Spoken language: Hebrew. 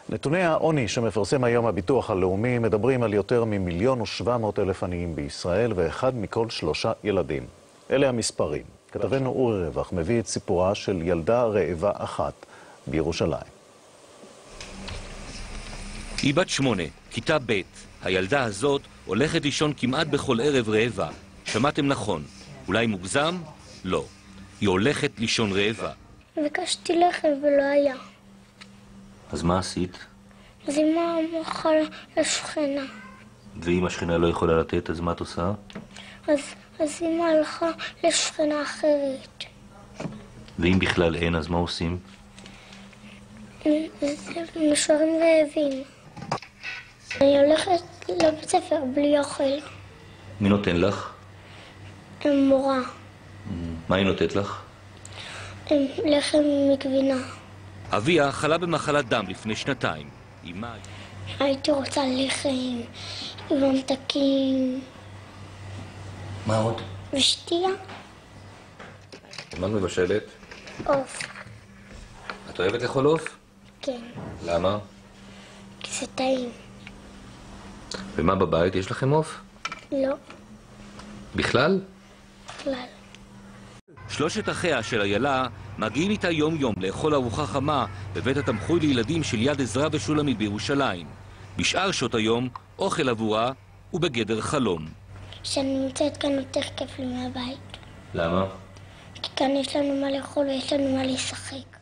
נתוני העוני שמפרסם היום הביטוח הלאומי מדברים על יותר מ1,700,000 עניים בישראל ואחד מכל 3 ילדים. אלה המספרים. כתבנו אורי רווח מביא את סיפורה של ילדה רעבה אחת בירושלים. היא בת 8, כיתה ב'. הילדה הזאת הולכת לישון כמעט בכל ערב רעבה. שמעתם נכון. אולי מוגזם? לא. היא הולכת לישון רעבה. ביקשתי לחם ולא היה. אז מה עשית? אז אמא הלכה לשכנה. ואם השכנה לא יכולה לתת, אז מה את עושה? אז אמא הלכה לשכנה אחרת. ואם בכלל אין, אז מה עושים? נשארים רעבים. אני הולכת לבית ספר בלי אוכל. מי נותן לך? מורה. מה היא נותנת לך? לחם מגבינה. אביה חלה במחלת דם לפני 2 שנתיים. הייתי רוצה לחם, ממתקים. מה עוד? ושתייה. מה את מבשלת? עוף. את אוהבת לאכול עוף? כן. למה? כי זה טעים. ומה בבית? יש לכם עוף? לא. בכלל? בכלל. 3 אחיה של איילה מגיעים איתה יום-יום לאכול ארוחה חמה בבית התמחוי לילדים של יד עזרא ושולמית בירושלים. בשאר שעות היום, אוכל עבורה ובגדר חלום. כשאני נמצאת כאן יותר כיף לי מהבית. למה? כי כאן יש לנו מה לאכול ויש לנו מה לשחק.